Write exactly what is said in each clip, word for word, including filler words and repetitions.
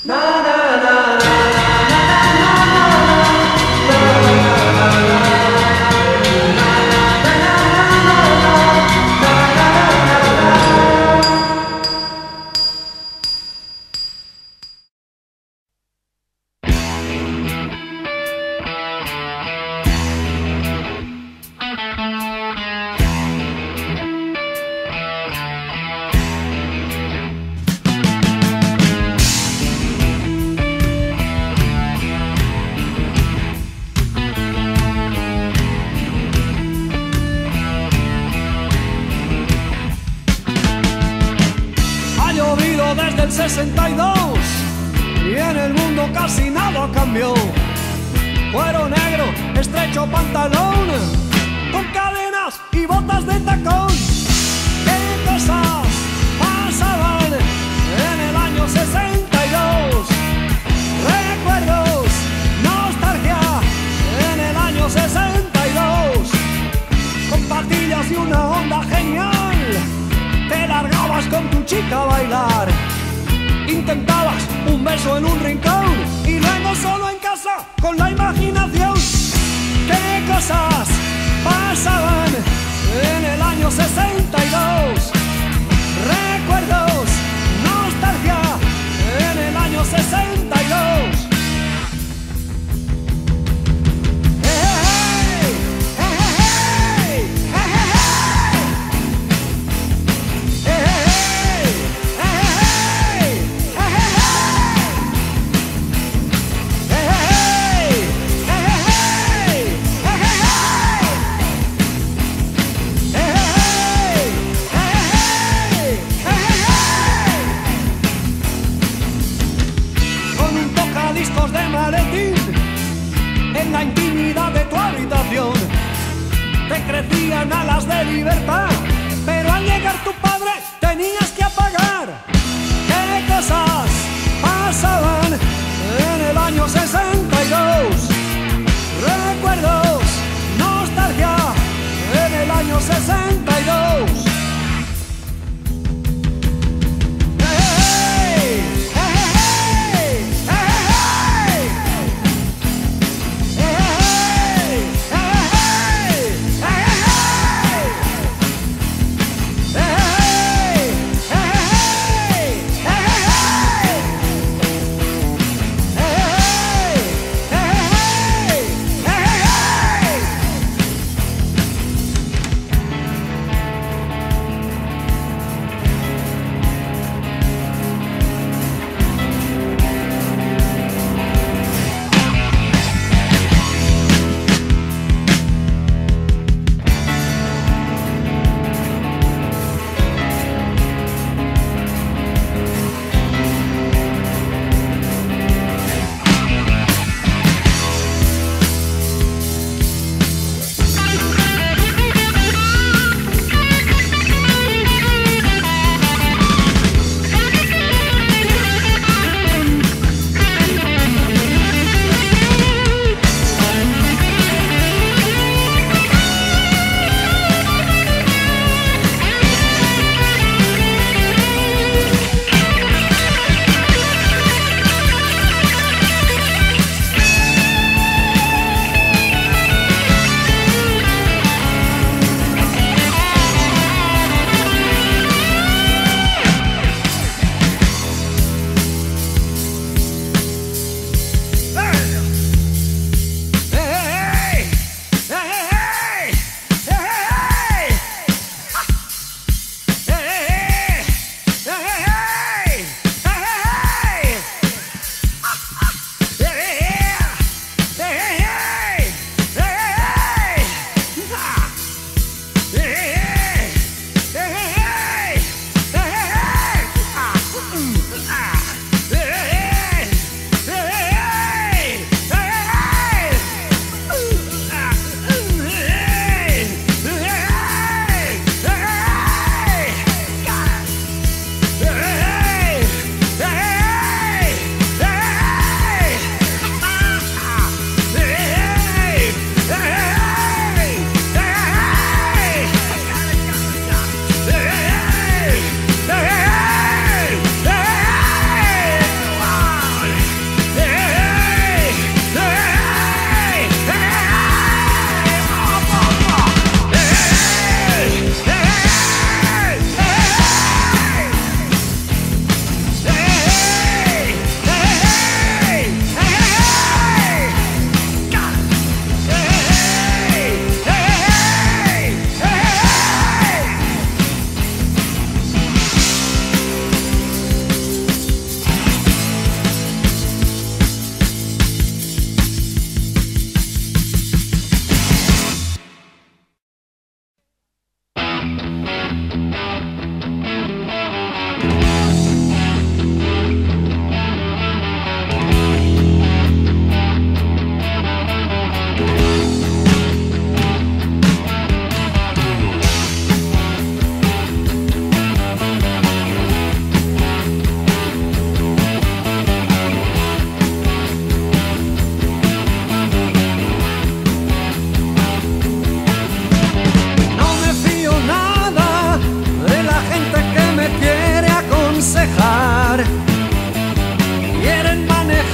Desde el sesenta y dos y en el mundo casi nada cambió. Cuero negro, estrecho pantalón, con cadenas y botas de tacón. ¿Qué cosas pasaban en el año sesenta y dos? Recuerdos, nostalgia en el año sesenta y dos. Con patillas y una onda genial, te largabas con tu chica a bailar. Intentabas un beso en un rincón y luego solo en casa con la imaginación. ¿Qué cosas pasaban en el año sesenta y dos? Recuerdos, nostalgia en el año sesenta y dos. De maletín en la intimidad de tu habitación te crecían alas de libertad, pero al llegar tu padre tenías que apagar. ¿Qué cosas pasaban en el año sesenta y dos? Recuerdos, nostalgia en el año sesenta y dos.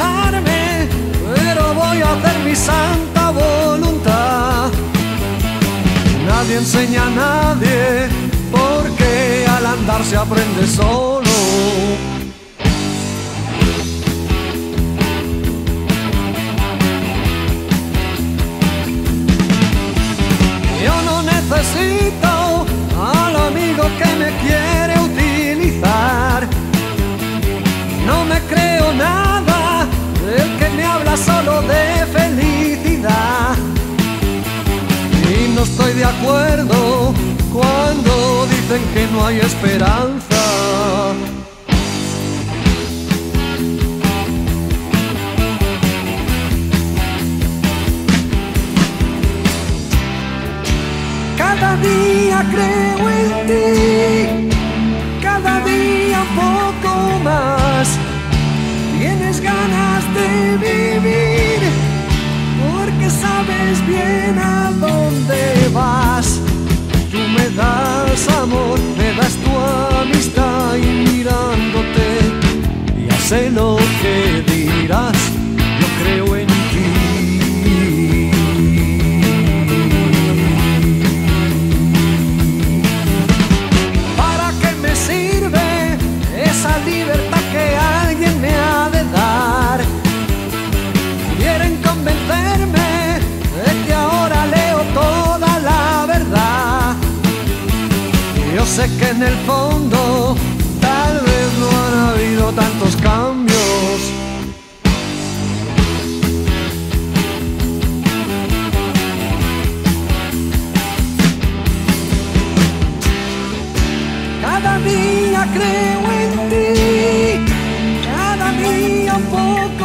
quedarme, pero voy a hacer mi santa voluntad. Nadie enseña a nadie, porque al andar se aprende solo. Yo no necesito al amigo que me quiere utilizar. No me creo nada del que me habla solo de felicidad. Y no estoy de acuerdo cuando dicen que no hay esperanza. Cada día creo en ti, cada día un poco más. Tienes ganas de vivir, porque sabes bien a dónde vas. Tú me das amor, me das tu amistad, y mirándote ya sé lo que dirás. Yo creo en ti. ¿Para qué me sirve esa libertad que alguien me ha de dar? Quieren convencerme de que ahora leo toda la verdad. Yo sé que en el fondo tal vez no han habido tantos cambios. Cada día creo en ti, cada día un poco